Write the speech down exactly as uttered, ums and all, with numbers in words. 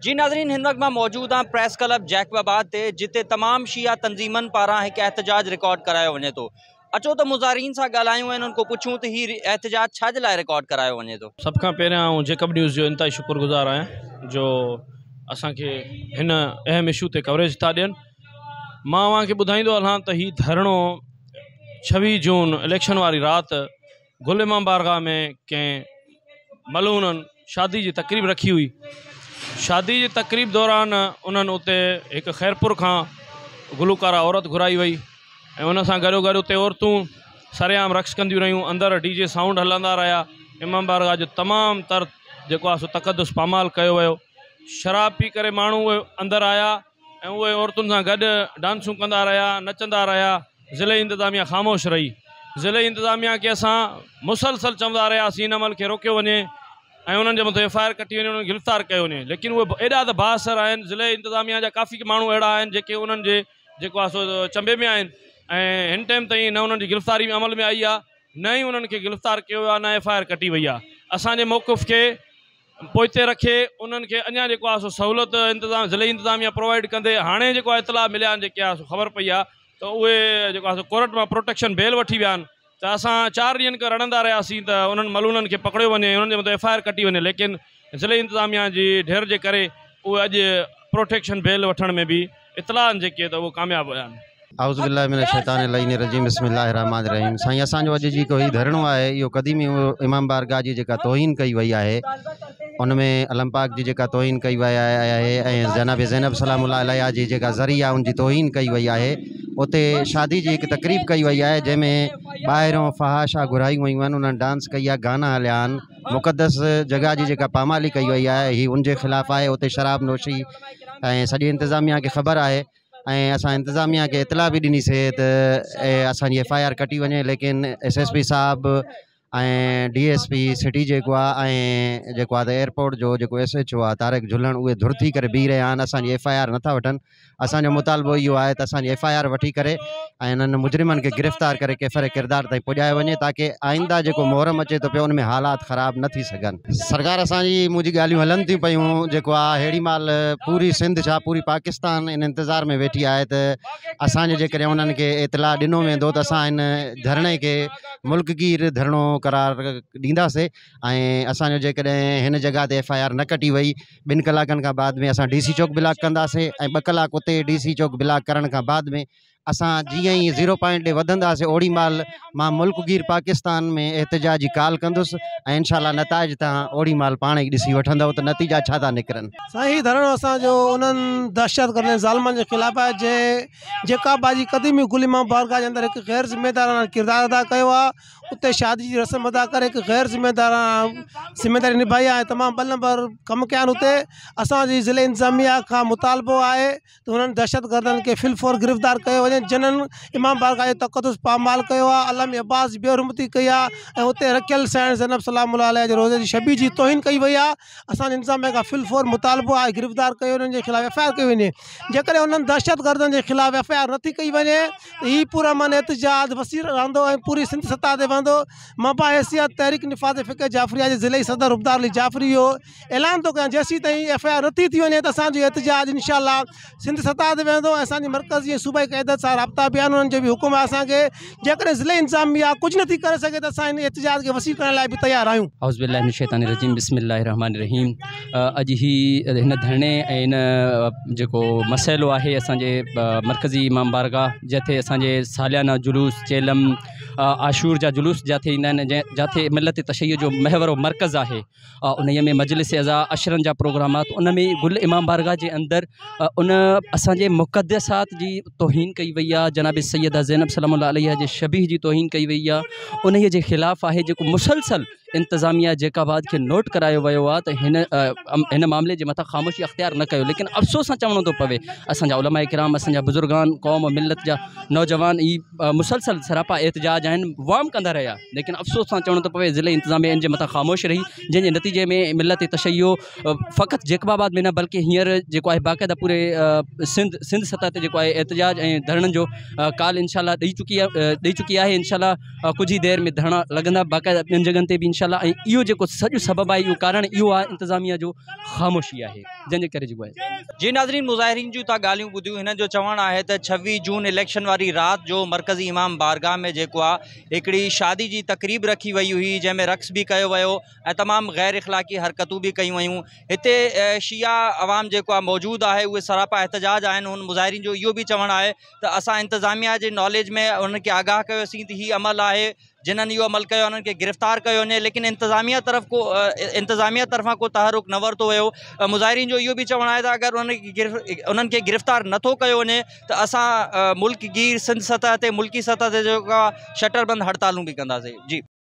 जी नाज़रीन, हिन वक्त मैं मौजूद हाँ प्रेस क्लब जैकबाबाद ते, जिते तमाम शिया तंजीमन पारा एक एहतजाज रिकॉर्ड करायो वने तो। अचो तो मुज़ारिन सां ॻाल्हायूं ऐं उन्हनि को पुछूं त ही एहतजाज छा जे लाइ रिकॉर्ड करायो वने तो। सब खां पहिरियां आउं जैकब न्यूज़ जो इंतहाई शुक्रगुज़ार आहियां जो असांखे हिन अहम इशू ते कवरेज था ॾियनि। मां अव्हांखे ॿुधाईंदो हलां त ही धरणो छवीह जून इलेक्शन वारी राति गुल इमाम बारगाह में कंहिं मलूननि शादी जी तकरीब रखी हुई। शादी जी तकरीब दौरान उन्हनि उते हिकु खैरपुर खां गुलूकारा औरत घुराई वई ऐं उन सां गॾो गॾु उते औरतूं सरेआम रक़्स कंदियूं रहियूं। अंदरि डी जे साउंड हलंदा रहिया। इमाम बारगाह जो तमामु तर जेको आहे सो तक़दुस पामाल कयो वियो। शराब पी करे माण्हू उहे अंदरि आया ऐं उहे औरतुनि सां गॾु डांसूं कंदा रहिया, नचंदा रहिया। ज़िले इंतिज़ामिया ख़ामोश रही। ज़िले इंतिज़ामिया खे असां मुसलसल चवंदा रहियासीं इन अमल खे रोकियो वञे ऐं उन्हनि जे मथां एफ आई आर कटी वञे, उन्हनि गिरफ़्तार कयो वञे। लेकिन उहे एॾा त बाअसर आहिनि। ज़िले इंतिज़ामिया जा काफ़ी माण्हू अहिड़ा आहिनि जेके उन्हनि जे जेको आहे सो चंबे में आहिनि ऐं हिन टाइम ताईं न उन्हनि जी गिरफ़्तारी अमल में आई आहे, न ई उन्हनि खे गिरफ़्तार कयो वियो आहे, न एफ आई आर कटी वई आहे। असांजे मौक़िफ़ खे पोइते रखे उन्हनि खे अञा जेको आहे सो सहूलियत इंतिज़ाम ज़िले इंतिज़ामिया प्रोवाइड कंदे हाणे जेको आहे इतलाह मिलिया आहिनि, जेके आहे सो ख़बर पई आहे त उहे जेको आहे सो कोर्ट मां प्रोटेक्शन बेल वठी विया आहिनि। त असां चारि ॾींहंनि खां रड़ंदा रहियासीं त उन्हनि मलूननि खे पकड़ियो वञे, उन्हनि जे मथां एफ आई आर कटी वञे। लेकिन ज़िले इंतिज़ामिया जी ढेर जे करे उहे अॼु प्रोटेक्शन बेल वठण में बि इतलाहनि जेके त उहे कामयाबु विया आहिनि। आउज़ बिल्लाहि मिनश शैतानिर रजीम बिस्मिल्लाहिर रहमानिर रहीम। साईं, असांजो अॼु जेको ही धरणो आहे इहो क़दीमी इमाम बारगाह जी जेका तौहीन कई वई आहे, उन में अलम पाक जी जेका तौहीन कई वई आहे ऐं जनाब ज़ैनब सलामुल्लाह अलैहा जी जेका ज़रिया उनजी तौहीन कई वई आहे। उते शादी जी हिकु तकरीब कई वई आहे जंहिंमें ॿाहिरों फ़हाशा घुराई वयूं आहिनि, उन्हनि डांस कई आहे, गाना हलिया आहिनि। मुक़दस जॻह जी जेका पामाली कई वई आहे ही उनजे ख़िलाफ़ु आहे। उते शराब नोशी ऐं सॼी इंतिज़ामिया खे ख़बर आहे ऐं असां इंतिज़ामिया खे इतलाह बि ॾिनीसीं त असांजी एफ आई आर कटी वञे। लेकिन एस एस पी साहब ऐं डी एस पी सिटी जेको आहे ऐं जेको आहे त एयरपोर्ट जो जेको एस एच ओ आहे तारिक झुलण, उहे धुर थी करे बीह रहिया आहिनि। असांजी एफ आई आर नथा वठनि। असांजो मुतालबो इहो आहे त असांजी एफ आई आर वठी करे ऐं इन्हनि मुजरिमनि खे गिरफ़्तार करे कैफ़र किरदार ताईं पुॼायो वञे, ताकी आइंदा जेको मुहर्रम अचे थो पियो उन में हालात ख़राब न थी सघनि। सरकार असांजी मुंहिंजी ॻाल्हियूं हलनि थियूं पियूं, जेको आहे अहिड़ी महिल पूरी सिंध छा पूरी पाकिस्तान इन इंतज़ार में वेठी आहे त असांजे जेकॾहिं उन्हनि खे इतलाह ॾिनो वेंदो त असां हिन धरणे खे मुल्कगीर धरणो करार ॾींदासीं ऐं असांजो जेकॾहिं हिन जॻह ते एफ आई आर न कटी वई, ॿिनि कलाकनि खां बाद में असां डी सी चौक ब्लॉक कंदासीं ऐं ॿ कलाक उते डी सी चौक ब्लॉक करण खां बाद में असां जीअं ई ज़ीरो पॉइंट ॾे वधंदासीं ओड़ी महिल मां मुल्कगीर पाकिस्तान में एहतजाज जी काल कंदुसि ऐं इनशाला नताइज तव्हां ओड़ी महिल पाण ई ॾिसी वठंदव त नतीजा छा था निकिरनि। साईं, धरणो असांजो उन्हनि दहशत गर्द ज़ालिमनि जे ख़िलाफ़ आहे जंहिं जेका बाजी क़दीमी गुल इमाम बारगाह जे अंदरि हिकु ग़ैर ज़िम्मेदाराना किरदारु अदा कयो आहे। उते शादी जी रस्म अदा करे हिकु ग़ैर ज़िम्मेदाराना ज़िम्मेदारी निभाई आहे। तमामु ॿ नंबर कमु कया आहिनि। उते असांजी ज़िले इंतिज़ामिया खां मुतालबो आहे त हुननि दहशत गर्दनि खे फिलफोर गिरफ़्तार कयो वञे जिन्हनि इमाम बारगाह जो तक़दुस पामाल कयो आहे, अलम अब्बास बेहुरमती कई आहे ऐं उते रखियल साइण ज़ैनब सलामुल्लाह अलैहा जे रोज़े जी शबी जी तौहीन कई वई आहे। असांजे इंतिज़ामिया खां फिलफोर मुतालबो आहे गिरफ़्तार कयो उन्हनि जे ख़िलाफ़ु एफ आई आर कई वञे। जेकॾहिं उन्हनि दहशत गर्दनि जे ख़िलाफ़ु एफ आई आर नथी कई वञे त हीअ पूरा मन एहतजाज वसी रहंदो ऐं पूरी सिंध सतह ते वेंदो। मबा हैसियत तहरीक निफ़ाज़ फ़िक़ह जाफ़रिया जे ज़िले सदर रुबदार अली जाफ़री इहो ऐलान थो कयां जेसीं ताईं एफ आई आर नथी थी वञे त असांजो एहतजाज इंशाअल्लाह सिंध सतह ते वेंदो ऐं असांजी मर्कज़ी सूबाई क़यादत सां राब्ता बि आहिनि। उन्हनि जो बि हुकुम आहे असांखे जेकॾहिं ज़िले इंतिज़ामिया कुझु नथी करे सघे त असां हिन एहतजाज खे वसी करण लाइ बि तयारु आहियूं। आउज़ बिल्लाहि मिनश शैतानिर रजीम बिस्मिल्लाहिर रहमानिर रहीम। अॼु ही हिन धरणे ऐं हिन जेको मसइलो आहे असांजे मरकज़ी इमाम बारगाह जिथे असांजे सालियाना जुलूस चेलम आशूर जा जुलूस जिथे ईंदा आहिनि, जंहिं जिथे मिलत तशय्युअ जो महवर मरकज़ आहे, उन में मजलिस अज़ा अशरनि जा प्रोग्रामात, उन में गुल इमाम बारगाह जे अंदरि उन असांजे मुक़द्दसात जी तौहीन कई वई आहे। जनाब सैयदा ज़ैनब सलामुल्लाह अलैहा जे शबीह जी तौहीन कई वई आहे। उन जे ख़िलाफ़ु आहे जेको मुसलसल इंतिज़ामिया जैकाबाद के नोट करायो वियो आहे त हिन हिन मामले जे मथां ख़ामोशी अख़्तियार न कयो। लेकिन अफ़सोस सां चवणो थो पवे असांजा उलमा किराम, असांजा बुज़ुर्गान, क़ौम मिलत जा नौजवान ई मुसलसल सरापा एहतजाज एहतजाज आहिनि वाम कंदा रहिया, लेकिन अफ़सोस सां चवणो थो पवे ज़िले इंतिज़ामिया इन जे मथां ख़ामोश रही, जंहिंजे नतीजे में मिलत तशैयो फ़क़ति जेकबाबाद में न बल्कि हींअर जेको आहे बाक़ाइदा पूरे सिंध सिंध सतह ते जेको आहे एहतजाज ऐं धरणनि जो काल इंशाल्लाह ॾेई चुकी आहे ॾेई चुकी आहे। इंशाल्लाह कुझु ई देरि में धरणा लॻंदा बाक़ाइदा ॿियनि जॻहनि ते बि इंशाल्लाह। ऐं इहो जेको सॼो सबबु आहे, इहो कारण इहो आहे इंतिज़ामिया जो ख़ामोशी आहे, जंहिंजे करे जेको आहे। जी नाज़रीन, मुज़ाहिरीन जूं था ॻाल्हियूं ॿुधियूं। हिन जो चवणु आहे त छवीह जून इलेक्शन वारी राति जो मरकज़ी इमाम बारगाह में जेको आहे हिकिड़ी शादी जी तक़रीब रखी वई हुई, जंहिंमें रक़्स बि कयो वियो ऐं तमामु गैर इख़लाक़ी हरकतूं बि कयूं वयूं। हिते शिया अवाम जेको आहे मौजूदु आहे, उहे सरापा एहतजाज आहिनि। हुन मुज़ाहिरीन जो इहो बि चवणु आहे त असां इंतिज़ामिया जे नॉलेज में उन्हनि खे आगाह कयोसीं त हीउ अमल आहे, जिन्हनि इहो अमल कयो उन्हनि खे गिरफ़्तार कयो वञे, लेकिन इंतिज़ामिया तरफ़ को इंतिज़ामिया तरफ़ां को तहरुक न वरितो वियो। मुज़ाहिरीन जो इहो बि चवणु आहे त अगरि उन्हनि खे उन्हनि खे गिरफ़्तार नथो कयो वञे त असां मुल्क गिर सिंध सतह ते मुल्की सतह ते जेको आहे शटर बंदि हड़तालूं बि कंदासीं। जी।